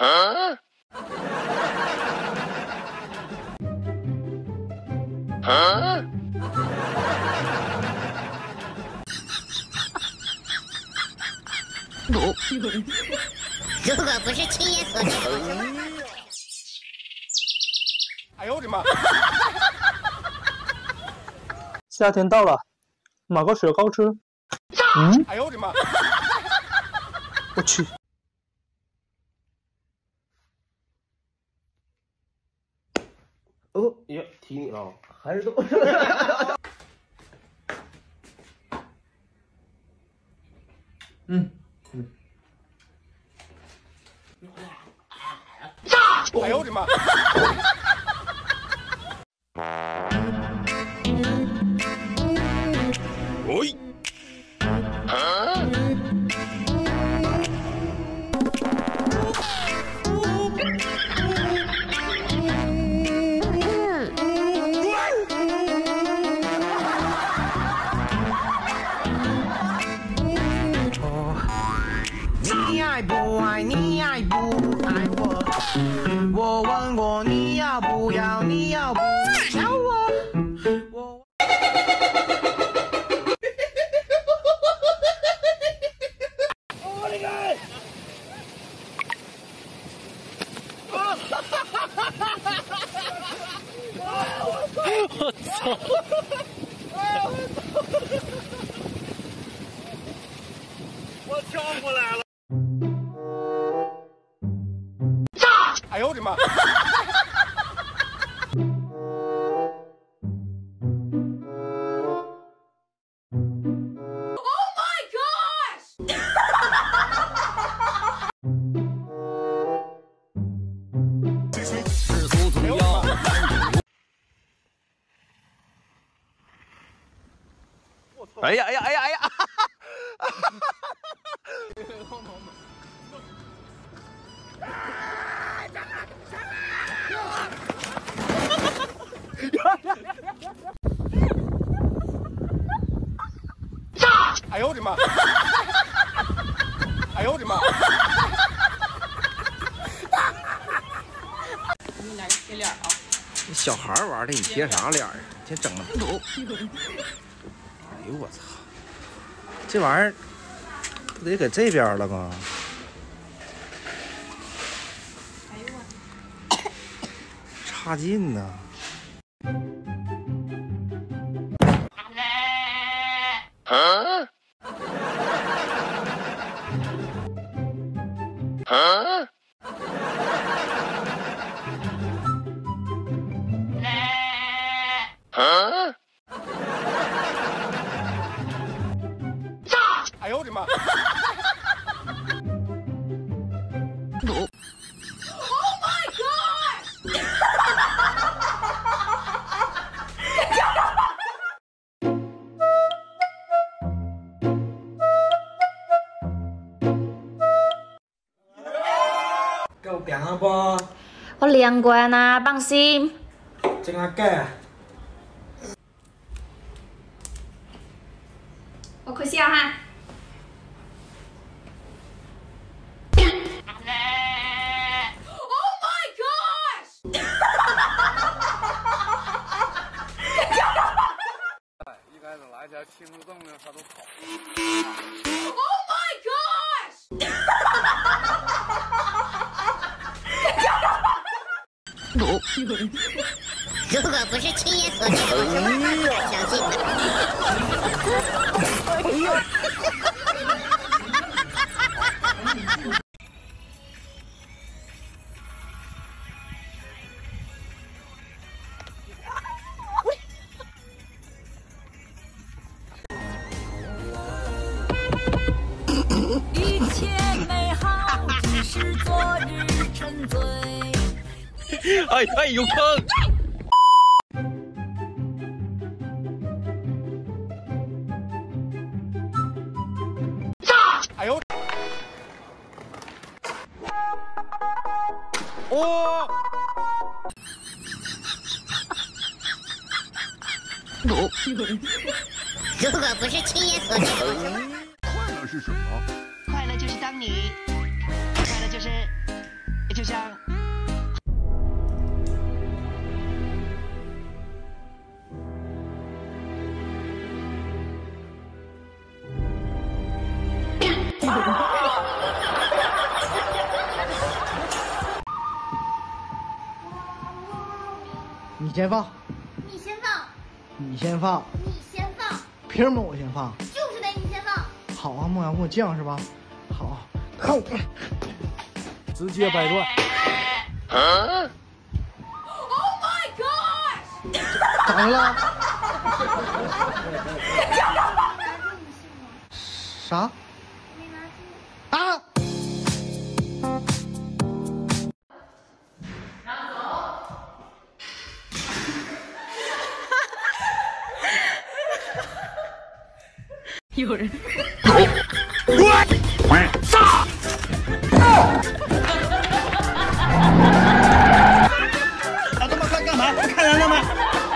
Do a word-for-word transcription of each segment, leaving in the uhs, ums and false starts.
啊啊如果不是亲眼所见， 哎呦我的妈！ 夏天到了，买个雪糕吃。嗯？ 哎呦我的妈！ 我去！ 哦，耶，踢你了，还是都。嗯嗯。 哎呦我的妈！喂！啊！ 你爱不爱？你爱不爱我？我问过你要不要？你要不要我？我。 我的个！我操！我跳过来了！哎呦我的妈！哎呀哎呀哎呀哎呀！哎呦我的妈！哎呦我的妈！ 给你来个贴脸啊！ 你小孩玩的，你贴啥脸啊？先整了。哎呦我操！这玩意儿不得搁这边了吗？ 哎呦我！ 差劲呐！ 啊！啊！啊！哎呦我的妈 ！Oh my god！ 夠勁啊噃！ 我練過啊，放心。 淨係嘅。 我快笑哈！ 来点轻度动呢，他都跑。 Oh my gosh！ 如果不是亲眼所见，我是万万不敢相信的。 哎呦！ 一切美好只是昨日沉醉。 哎哎，有坑！哎呦！哦！ 如果不是亲眼所见， 快乐是什么？ 快乐就是当你，快乐就是，就就像。 你先放， 你先放， 你先放， 你先放， 凭什么我先放？ 就是得你先放。 好啊，莫阳跟我犟是吧？好，看我，直接掰断。 Oh my gosh！ 咋的了？啥？ 没拿住。 啊！ 有人。 啊，这么快干嘛？不看人了吗？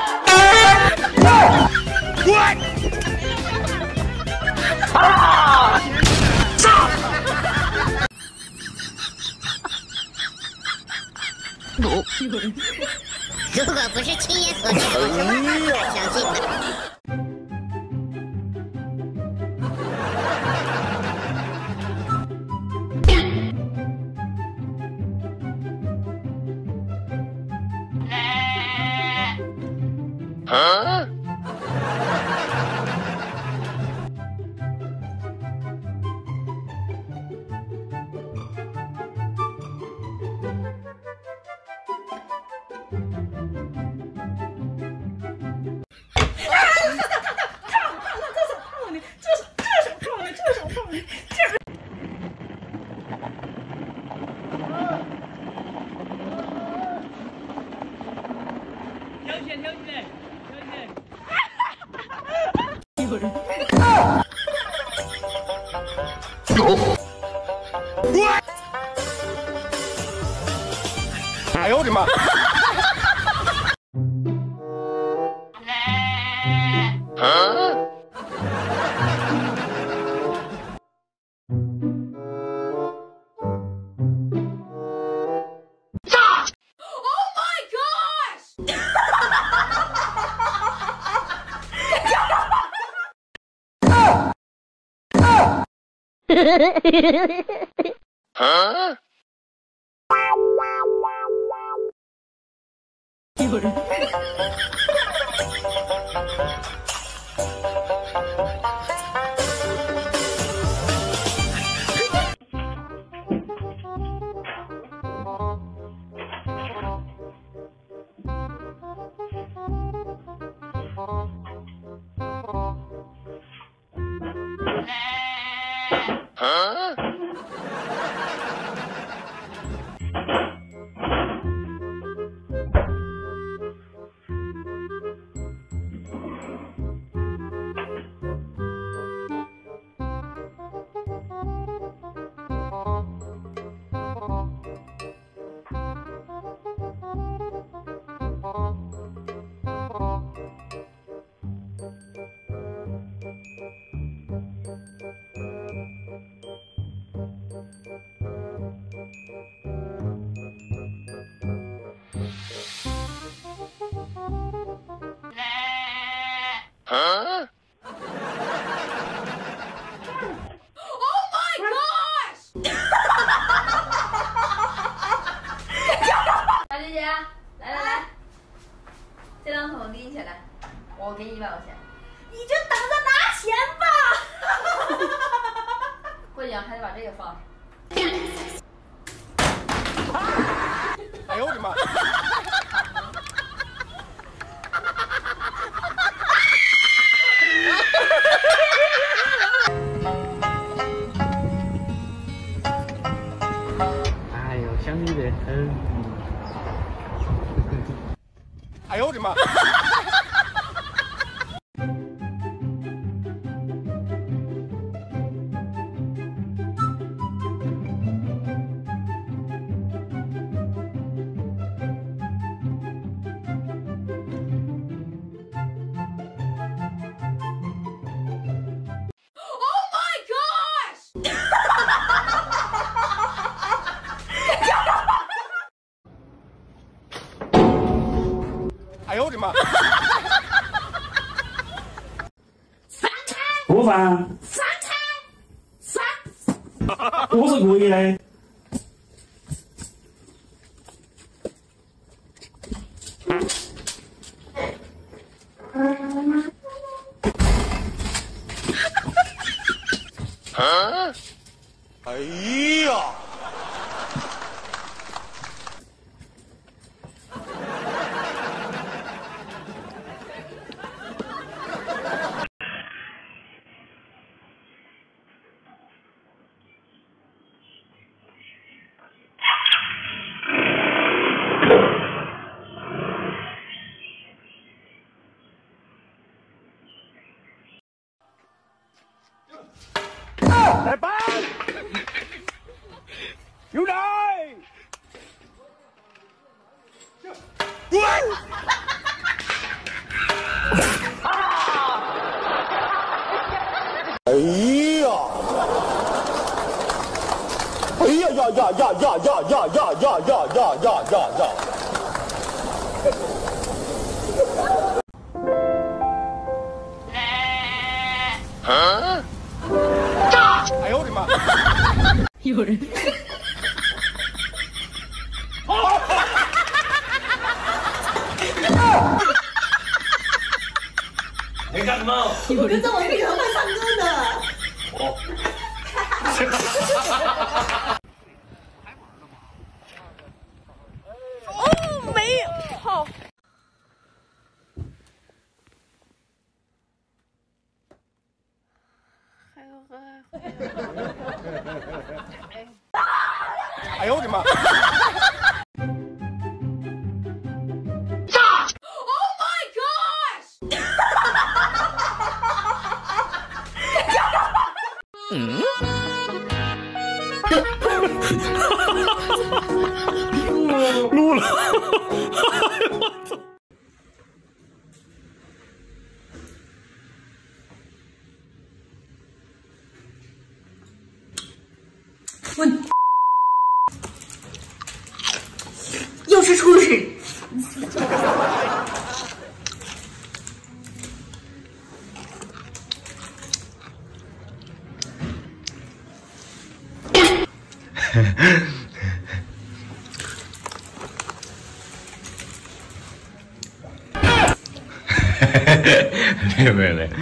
如果不是亲眼所见，我是万万不敢相信的。 哎呦我的妈！ 啊！ 有人。 小姐姐，来来来，这两桶拎起来，我给你一百块钱。你就等着拿钱吧。过奖还得把这个放上。 哎呦我的妈！ 哎呦，想你得很。 哎呦我的妈！ 我的妈！ 不翻， 翻开，翻。 我是故意的。 啊！哎呀！ 来班，有人！ 哎呀！哎呀呀呀呀呀呀呀呀呀呀呀呀呀呀！啊！哎呦我的妈！ 有人。 你干什么？ 有人在我面前会唱歌的。 哦。 哦，没有。好。 哎呦我的妈！ Oh my gosh！ 嗯？录了。我操！ 我又是初始。 没有没有没有。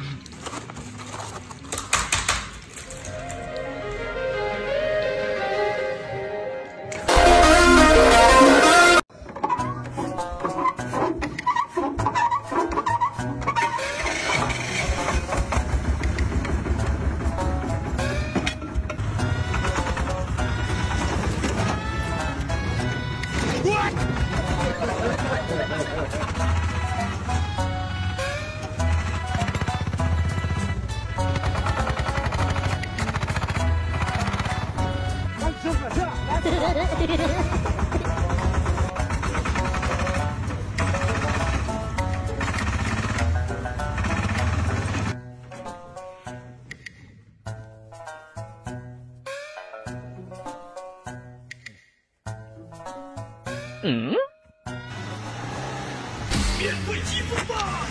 嗯？ 面对疾风吧！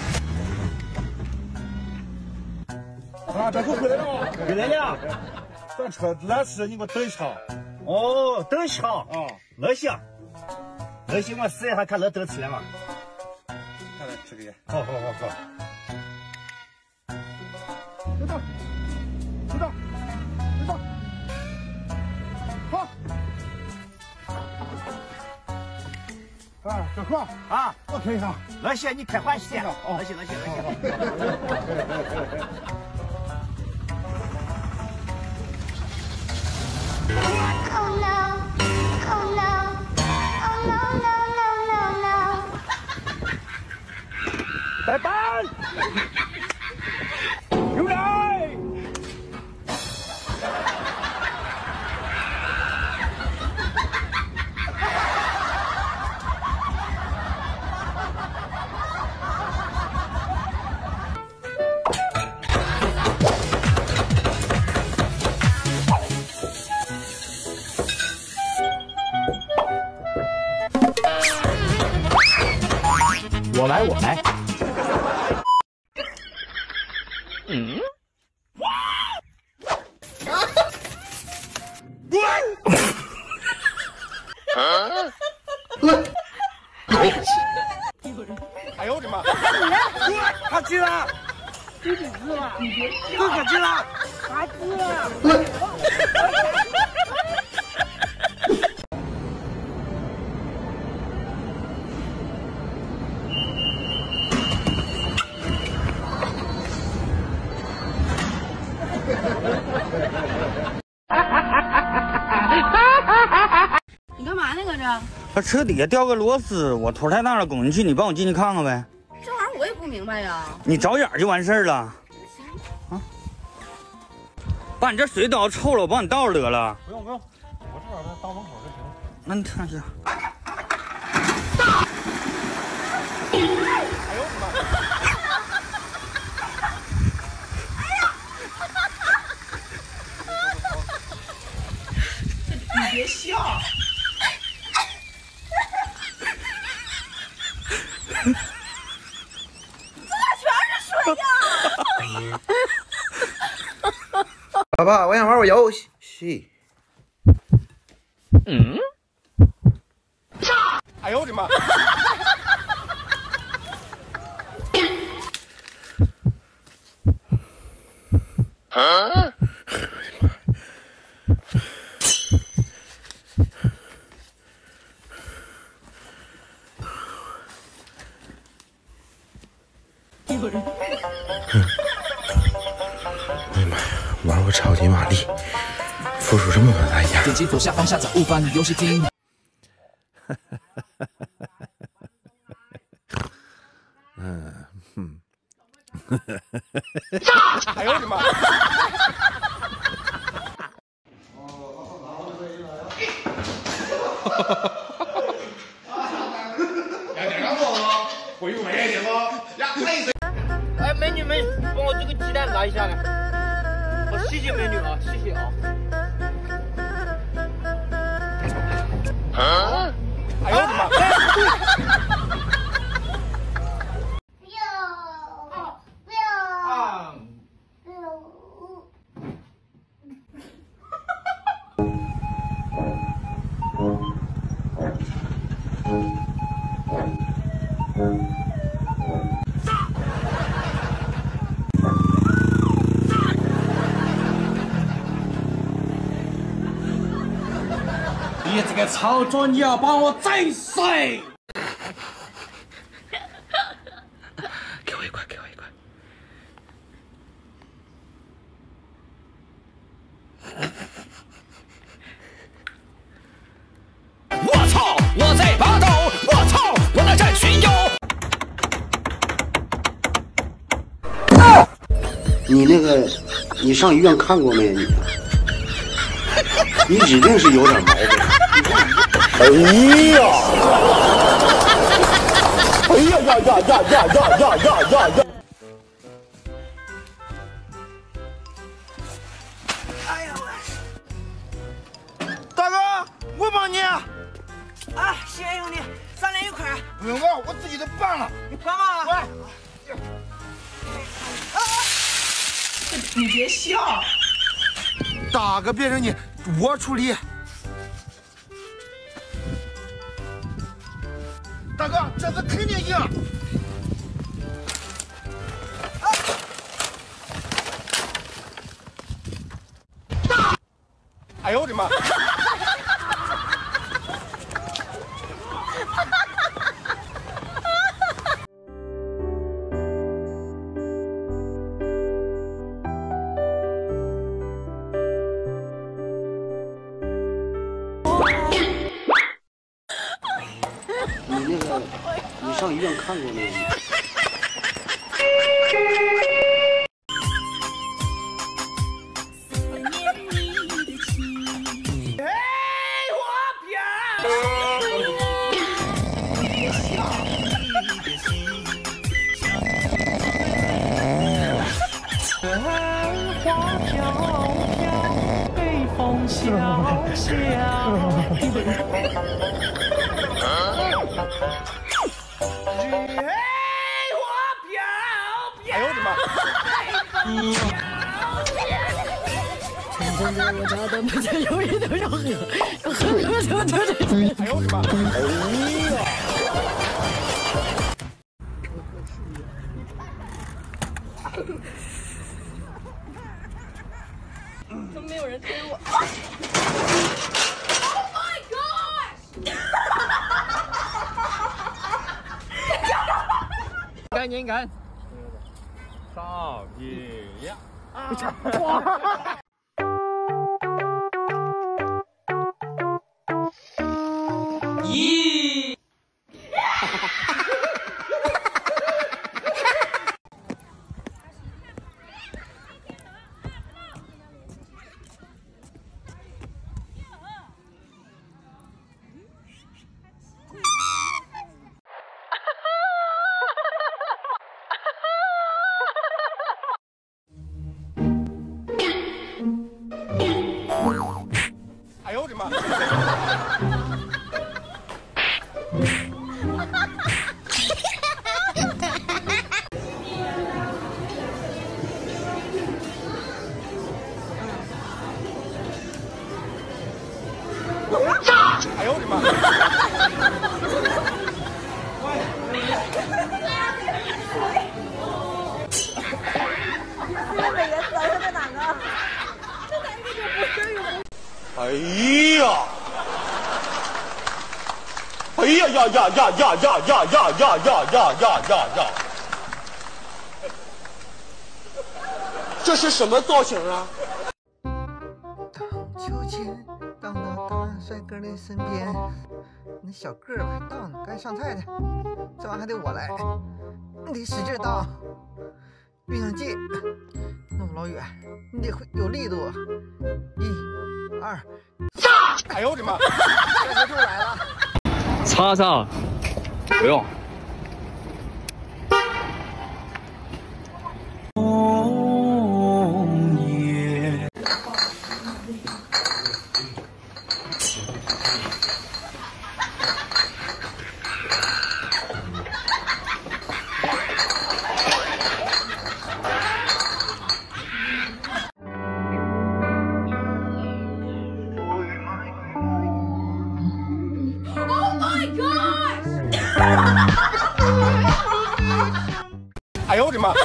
啊，大哥回来了， 回来了。 咱车子来时，你给我等一下。 哦，等一下。 啊， 那行，那行，我试一下看能等起来吗？ 看来这个也。 好好好好。 知道，知道，知道。好。 啊，小哥啊， 我看一下。 那行，你开欢喜。哦，那行，那行，那行。 Oh no! Oh no! Oh no no no no no! 带班，有人。 我来。 来，我来。嗯。 啊！哎呦我的妈！ 他去了，哥哥去了，哥哥去了，他去了。 你干嘛呢，搁这？ 他车底下掉个螺丝，我头太大了，拱进去，你帮我进去看看呗。 这玩意儿我也不明白呀。 你找眼就完事儿了。啊！把你这水都要臭了，我帮你倒着得了。 不用不用，我这会儿到门口就行。 那你看行。 哎呦我的妈！ 你别笑。 爸爸，我想玩会游戏。 嗯。 哎呦我的妈！啊！ 有人。 哎呀妈呀！玩过超级玛丽，付出这么多代价。 点击左下方下载悟饭游戏厅。 嗯哼。 哎呦我的妈！ 两点刚过吗？回去美一点吗？呀，累死！哎，美女美女，帮我这个鸡蛋拿一下来。好，谢谢美女啊，谢谢啊。 啊！哎呦我的妈！ 你这个操作，你要把我宰死！ 给我一块，给我一块。 我操！我在拔刀！我操！我来战群妖！ 你那个，你上医院看过没？你，你指定是有点毛病。 哎呀！哎呀呀呀呀呀呀呀呀呀呀！ 哎呀我！大哥，我帮你。啊，谢谢兄弟，咱俩一块。 不用我，我自己都办了。 你帮忙啊！啊！你别笑。 大哥，别着急，我处理。大哥，这次肯定赢！哎呦我的妈！ 你那个，你上医院看过没？ 常常在我家的每天有一都要喝，要喝喝喝喝喝。 哎呦我的妈！哎呀！ 怎么没有人推我 ？Oh my god！ 赶紧赶！ 少一呀！ 哇！咦！ 哎呦我的妈！炸！哎呦我的妈！ 这美颜色是在哪个？这哪个就不是有？ 哎呀！哎呀呀呀呀呀呀呀呀呀呀呀呀呀呀！这是什么造型啊？ 秋千荡到大帅哥的身边，那小个儿还荡呢，该上菜的，这玩意还得我来，你得使劲荡，越想近，那么老远，你得会有力度，一、二， 炸！哎呦我的妈！ 这就出来了。 擦擦，不用。 哎呦我的妈！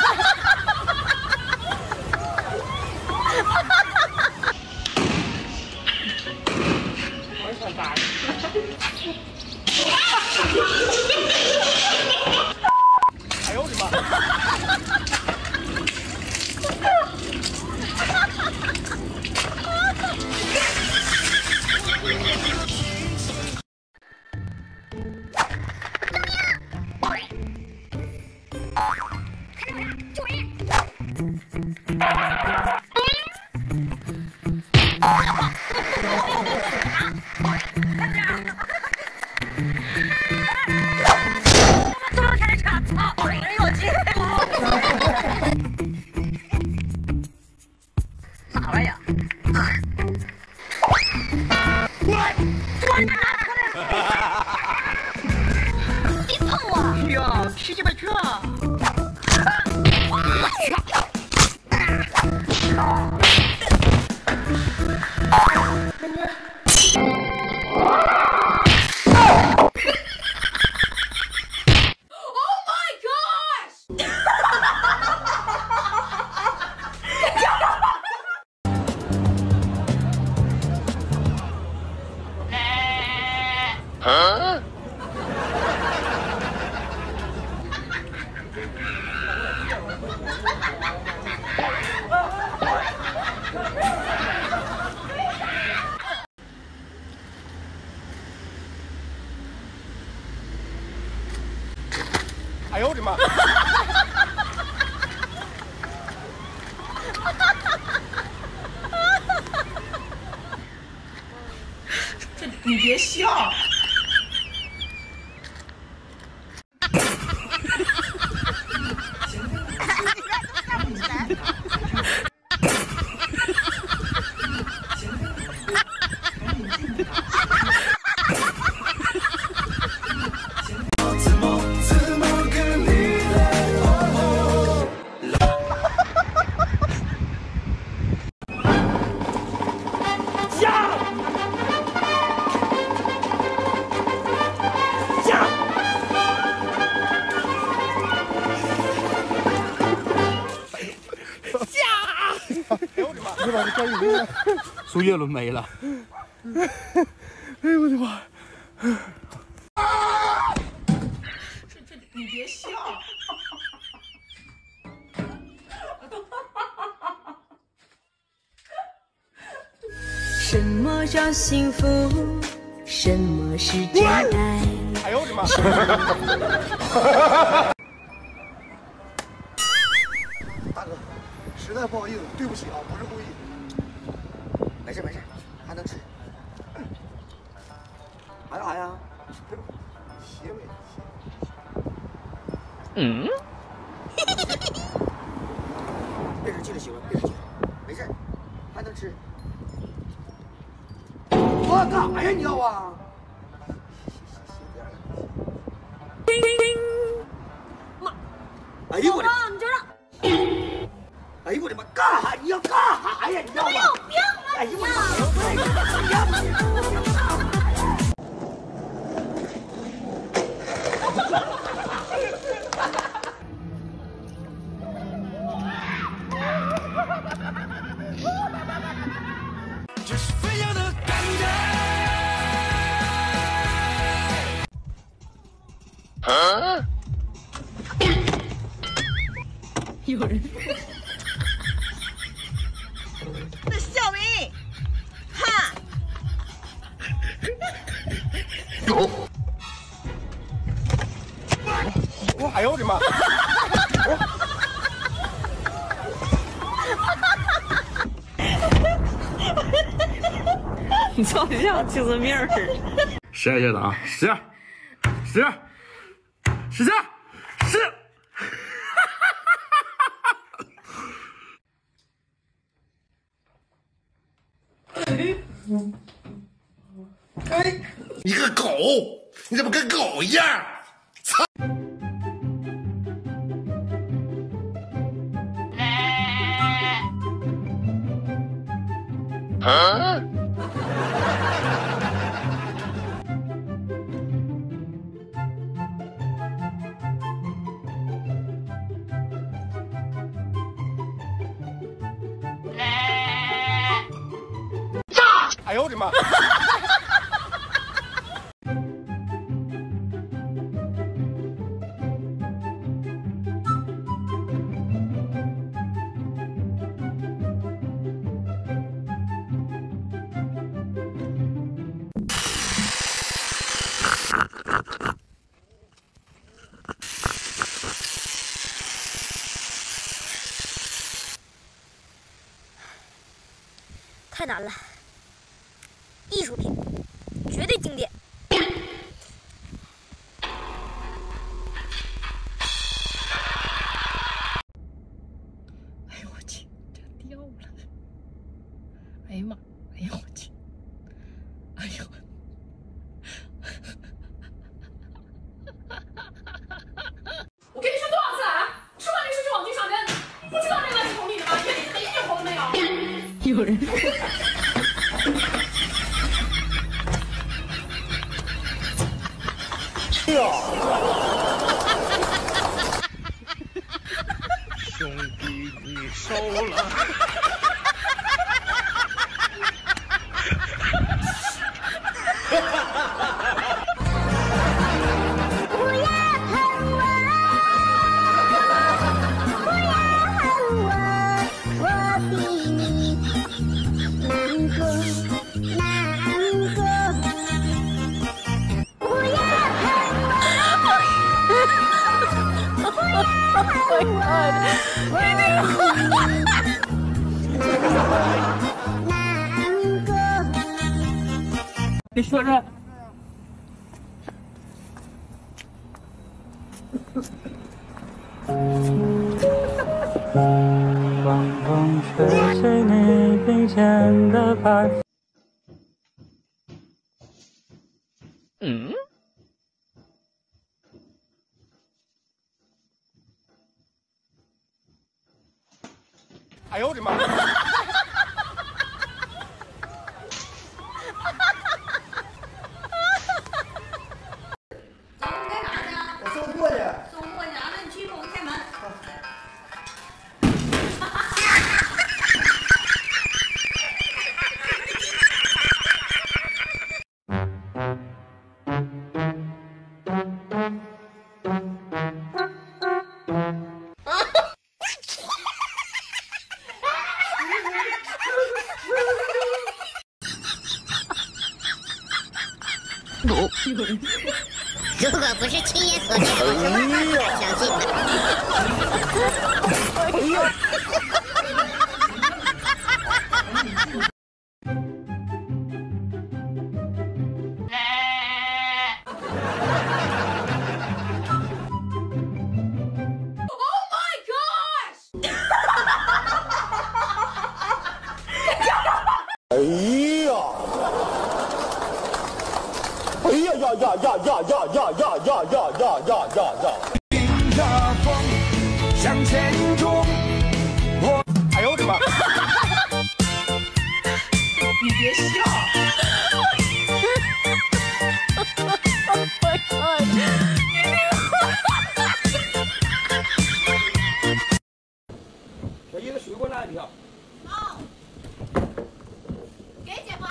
哎呦我的妈！ 啥玩意儿？别碰我！哎呀，脾气不这。 啊！哎呦我的妈！ 这你别笑。 是吧？这干什么？ 苏叶伦没了。 哎呦我的妈！ 这这你别笑。什么叫幸福？什么是真爱？ 哎呦我的妈！大哥，实在不好意思，对不起啊，不是故意。 没事没事，还能吃。还有啥呀？ 邪味。 嗯。别生气了，媳妇，别生气了，没事，还能吃。我干啥呀？你要啊？妈！哎呦我的！你这让！哎呦我的妈！干啥？你要干啥呀？你要啊？有病啊！哎呦我的妈！这是飞扬的感觉。啊！ 有人。 那小明，哈！ 有。我哎呦我的妈！ 你操，你像精神病似的。 实验一下子啊，十、十、十下、十。 哎，你个狗，你怎么跟狗一样？操！啊！ 哎呦我的妈！ 太难了，艺术品，绝对经典。 哎呦我去，这掉了！哎呀妈！哎呀我去！哎呦！ 我跟你说多少次了啊！吃完零食就往地上扔，不知道那垃圾桶里的吗？眼里黑眼红没有？ 有人。 哎呀！ 兄弟，你收了。 你说这。 晚风吹起你鬓间的白。 嗯。 哎呦我的妈！ 我送货去。 送货去啊！那你去给我开门。 如果不是亲眼所见，我是万万不敢相信的。哎呦！ 哎呀！哎呀呀呀呀呀呀呀呀呀呀呀呀呀呀！ 迎着风向前冲，我哎呦我的妈！ 你别笑。 小姨子水果拿一条。 好。给姐夫。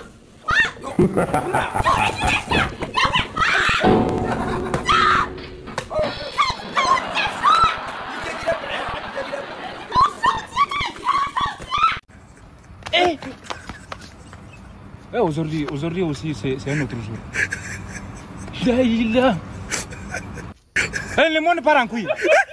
哎，aujourd'hui, aujourd'hui aussi, c'est un autre jour. Là, il a. Eh, le monde part en couille.